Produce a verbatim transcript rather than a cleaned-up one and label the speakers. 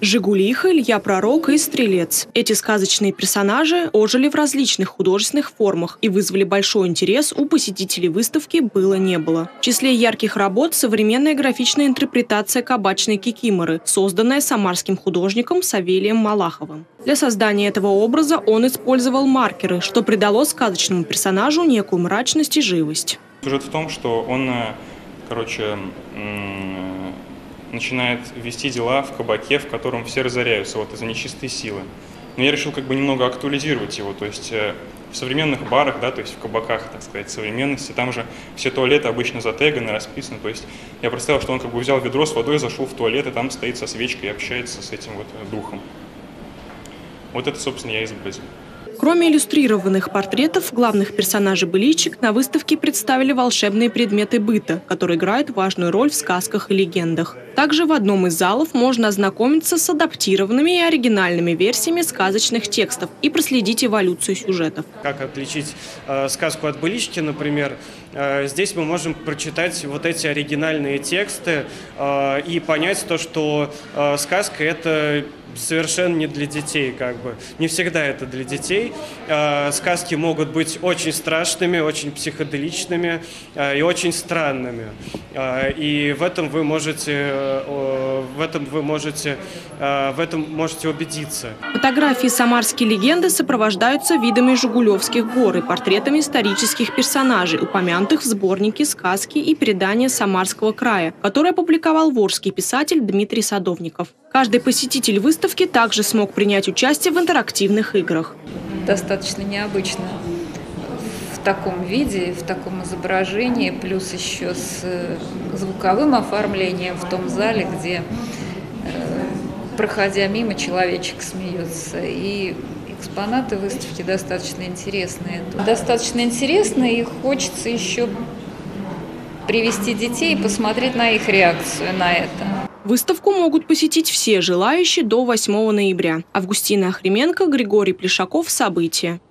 Speaker 1: Жигулиха, Илья Пророк и Стрелец. Эти сказочные персонажи ожили в различных художественных формах и вызвали большой интерес у посетителей выставки «Было-не было». В числе ярких работ современная графичная интерпретация кабачной кикиморы, созданная самарским художником Савелием Малаховым. Для создания этого образа он использовал маркеры, что придало сказочному персонажу некую мрачность и живость.
Speaker 2: Сюжет в том, что он, короче, начинает вести дела в кабаке, в котором все разоряются вот, из-за нечистой силы. Но я решил как бы немного актуализировать его, то есть в современных барах, да, то есть в кабаках, так сказать, современности, там же все туалеты обычно затеганы, расписаны, то есть я представил, что он как бы взял ведро с водой, зашел в туалет и там стоит со свечкой и общается с этим вот духом. Вот это, собственно, я изобразил.
Speaker 1: Кроме иллюстрированных портретов главных персонажей быличек, на выставке представили волшебные предметы быта, которые играют важную роль в сказках и легендах. Также в одном из залов можно ознакомиться с адаптированными и оригинальными версиями сказочных текстов и проследить эволюцию сюжетов.
Speaker 3: Как отличить э, сказку от былички, например, э, здесь мы можем прочитать вот эти оригинальные тексты э, и понять то, что э, сказка – это совершенно не для детей, как бы. Не всегда это для детей. Э, сказки могут быть очень страшными, очень психоделичными э, и очень странными. Э, и в этом вы можете, э, в этом вы можете, э, в этом можете убедиться.
Speaker 1: Фотографии самарские легенды сопровождаются видами Жигулевских гор и портретами исторических персонажей, упомянутых в сборнике «Сказки и предания Самарского края», который опубликовал волжский писатель Дмитрий Садовников. Каждый посетитель выставки также смог принять участие в интерактивных играх.
Speaker 4: Достаточно необычно в таком виде, в таком изображении, плюс еще с звуковым оформлением в том зале, где, проходя мимо, человечек смеется. И экспонаты выставки достаточно интересные. Достаточно интересные, и хочется еще привести детей и посмотреть на их реакцию на это.
Speaker 1: Выставку могут посетить все желающие до восьмого ноября. Августина Охрименко, Григорий Плешаков. События.